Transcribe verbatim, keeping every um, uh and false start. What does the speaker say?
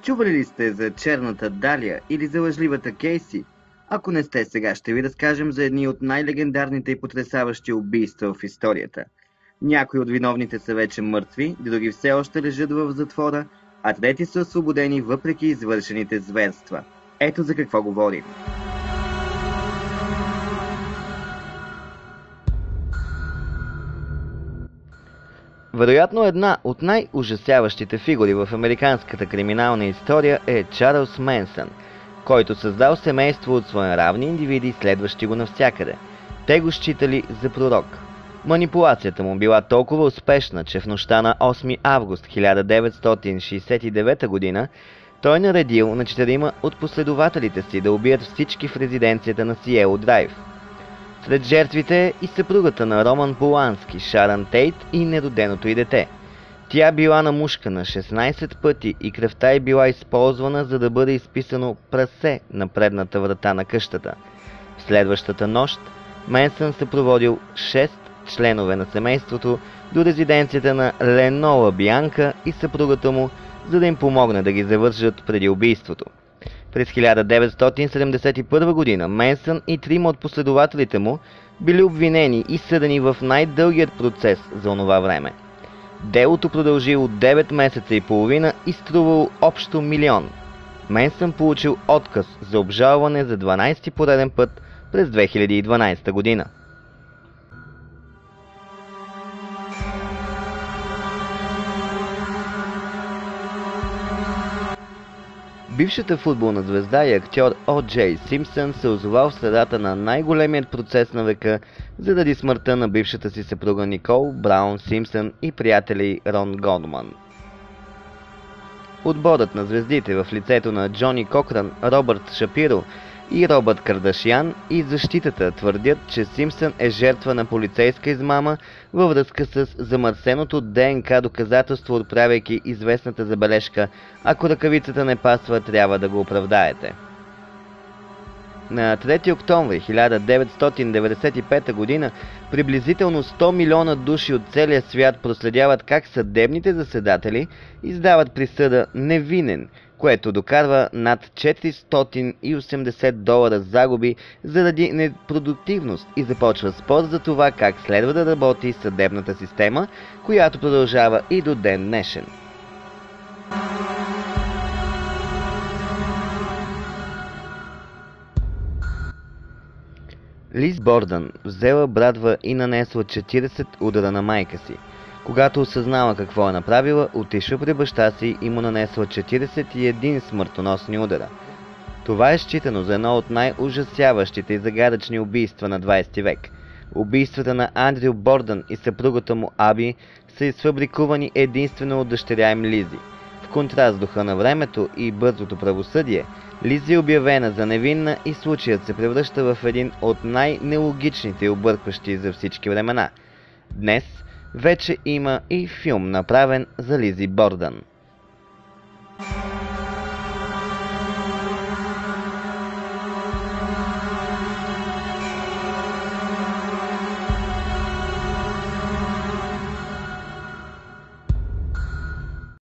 Чували ли сте за черната Далия или за лъжливата Кейси? Ако не сте, сега ще ви разкажем за едни от най-легендарните и потресаващи убийства в историята. Някои от виновните са вече мъртви, други все още лежат в затвора, а трети са освободени въпреки извършените зверства. Ето за какво говорим. Вероятно една от най-ужасяващите фигури в американската криминална история е Чарлз Менсън, който създал семейство от своеравни индивиди, следващи го навсякъде. Те го считали за пророк. Манипулацията му била толкова успешна, че в нощта на осми август хиляда деветстотин шейсет и девета година той наредил на четирима от последователите си да убият всички в резиденцията на Сиело Драйв. Сред жертвите е и съпругата на Роман Полански, Шарън Тейт, и нероденото й дете. Тя била намушкана шестнайсет пъти и кръвта й била използвана, за да бъде изписано прасе на предната врата на къщата. В следващата нощ Менсън съпроводил шест членове на семейството до резиденцията на Ленола Бянка и съпругата му, за да им помогне да ги завържат преди убийството. През хиляда деветстотин седемдесет и първа година Менсън и трима от последователите му били обвинени и съдени в най-дългият процес за онова време. Делото продължило девет месеца и половина и струвало общо милион. Менсън получил отказ за обжалване за дванайсети пореден път през две хиляди и дванайсета година. Бившата футболна звезда и актьор О Джей Симпсън се озовал в средата на най-големият процес на века заради смъртта на бившата си съпруга Никол Браун Симпсън и приятеля й Рон Годман. Отборът на звездите в лицето на Джони Кокран, Робърт Шапиро и Робърт Кардашиан и защитата твърдят, че Симпсън е жертва на полицейска измама във връзка с замърсеното ДНК доказателство, отправяйки известната забележка: ако ръкавицата не пасва, трябва да го оправдаете. На трети октомври хиляда деветстотин деветдесет и пета година приблизително сто милиона души от целия свят проследяват как съдебните заседатели издават присъда невинен, което докарва над четиристотин и осемдесет долара загуби заради непродуктивност и започва спор за това как следва да работи съдебната система, която продължава и до ден днешен. Лиз Бордън взела брадва и нанесла четирийсет удара на майка си. Когато осъзнала какво е направила, отишла при баща си и му нанесла четирийсет и един смъртоносни удара. Това е считано за едно от най-ужасяващите и загадъчни убийства на двайсети век. Убийствата на Андрю Бордън и съпругата му Аби са изфабрикувани единствено от дъщеря им Лизи. В контраст с духа на времето и бързото правосъдие, Лизи е обявена за невинна и случаят се превръща в един от най-нелогичните и объркващи за всички времена. Днес вече има и филм, направен за Лизи Бордън.